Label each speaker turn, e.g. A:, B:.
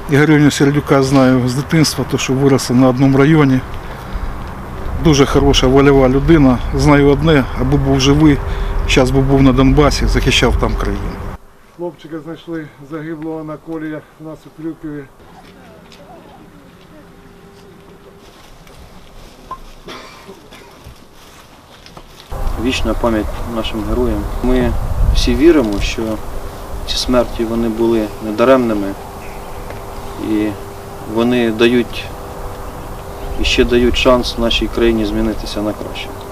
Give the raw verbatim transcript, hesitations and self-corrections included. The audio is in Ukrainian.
A: Ігоря Сердюка знаю з дитинства, то що виросли на одному районі. Дуже хороша вольова людина. Знаю одне, аби був живий, зараз би був на Донбасі, захищав там країну.
B: Хлопчика знайшли загиблого на колії у нас у Крюкові.
C: Вічна пам'ять нашим героям. Ми всі віримо, що ці смерті вони були недаремними і вони дають і ще дають шанс нашій країні змінитися на краще.